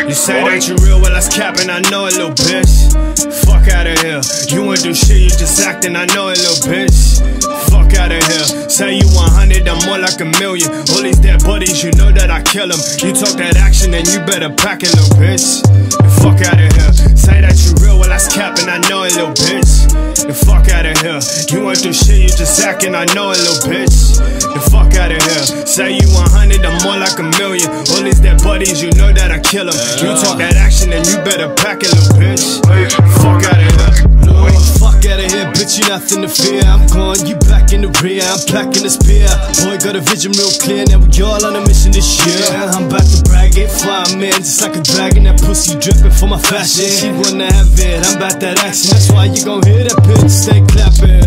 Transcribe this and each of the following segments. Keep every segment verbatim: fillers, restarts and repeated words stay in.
You say that you real, well that's capping, I know it, little bitch. Fuck out of here. You ain't do shit, you just acting, I know it, little bitch. Fuck out of here. Say you one hundred, I'm more like a million. All these dead bodies, you know that I kill them. You talk that action, then you better pack it, little bitch. And fuck out of here. Say that you real, well that's capping, I know it, little bitch. And fuck out of here. You ain't do shit, you just acting, I know it, little bitch. And fuck out of here. Say you one hundred, I'm more like a million. All these dead bodies, you know that I kill them. You talk that action, then you better pack it, little bitch. Fuck out of here. Fuck out of here, bitch, you nothing to fear. I'm gone, you back in the rear, I'm packing the spear. Boy, got a vision real clear, now we all on a mission this year. I'm about to brag it, fly man, just like a dragon. That pussy dripping for my fashion. She wanna have it, I'm about that action. That's why you gon' hear that bitch stay clapping.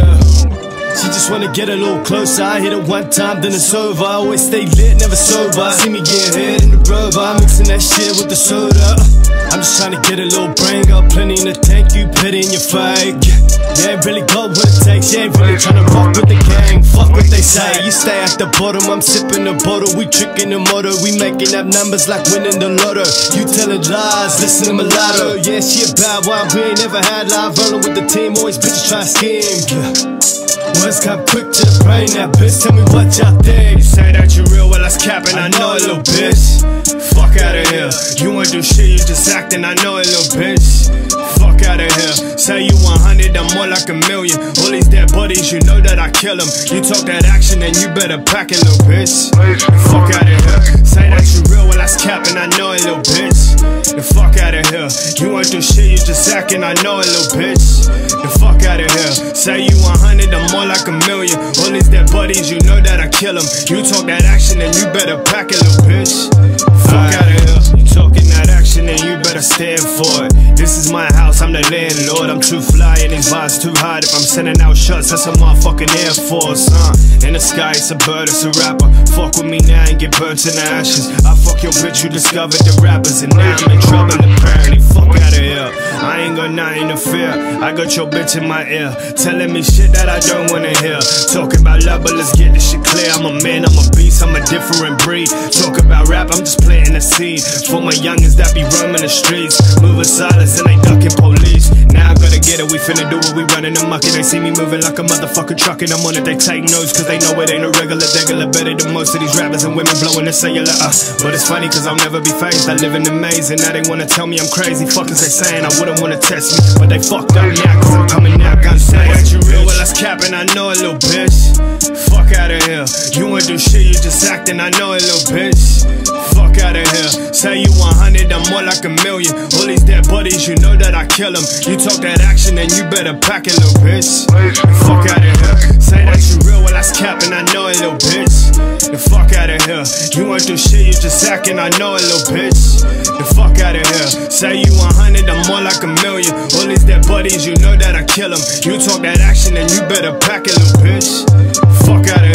She just wanna get a little closer. I hit it one time, then it's over. I always stay lit, never sober. See me get hit in the rover, I'm mixing that shit with the soda. I'm just trying to get a little brain, got plenty in the tank, you pity in your fake. You ain't really got what it takes, you ain't really trying to rock with the gang. Fuck what they say, you stay at the bottom, I'm sipping the bottle. We tricking the motor, we making up numbers like winning the lotto. You telling lies, listen to mulatto. Yeah, she a bad one, we ain't never had live rolling with the team, always bitches try to scheme. Yeah. Words come quick to the brain, now bitch, tell me what y'all think. You say that you real, well that's capping, I know it, little bitch. Fuck out of here. You ain't do shit, you just acting, I know it, little bitch. Fuck out of here. Say you one hundred, I'm more like a million. All these dead bodies, you know that I kill them. You talk that action, then you better pack it, little bitch. Fuck out of here. Say that you real, well that's capping, I know it, little bitch. And fuck out of here. You ain't do shit, you just acting, I know it, little bitch. And fuck out of here. Say you one hundred, I'm more like a million. All these dead bodies, you know that I kill them. You talk that action, then you better pack it, little bitch. Fuck out of here. You talking that action, then you better stand for it. This is my house, I'm the landlord. I'm too fly and these bars too hard. If I'm sending out shots, that's a motherfucking Air Force, huh? In the sky, it's a bird, it's a rapper. Fuck with me now and get burnt in the ashes. I fuck your bitch, you discovered the rappers, and now I'm in trouble apparently. Fuck out of here. I ain't got nothing to fear. I got your bitch in my ear, telling me shit that I don't wanna hear. Talking about love, but let's get this shit clear. I'm a man, I'm a beast, I'm a different breed. Talk about rap, I'm just planting a seed for my youngins that be roaming the streets, moving silence and they ducking police. Now I gotta get it, we finna do it, we running amok. And they see me moving like a motherfucker truck, and I'm on it, they take notes, cause they know it ain't a regular degular. Better than most of these rappers and women blowing the cellular, uh. But it's funny cause I'll never be phased, I live in the maze. And now they wanna tell me I'm crazy, fuckers they saying I wouldn't wanna test me, but they fucked up now cause I'm coming out, gun say that you real, well that's capping, I know it, little bitch. Fuck out of here. You ain't do shit, you just acting, I know it, little bitch. Fuck out of here. Say you one hundred, I'm more like a million. All these dead bodies, you know that I kill them. You talk that action, then you better pack it, little bitch. And fuck out of here. Say that you real, well that's capping, I know it, little bitch. And fuck out of here. You ain't do shit, you just acting, I know it, little bitch. And fuck out of here. Say you one hundred, I'm more like a million. All these dead bodies, you know that I kill them. You talk that action, then you better pack it, little bitch. Fuck out of here.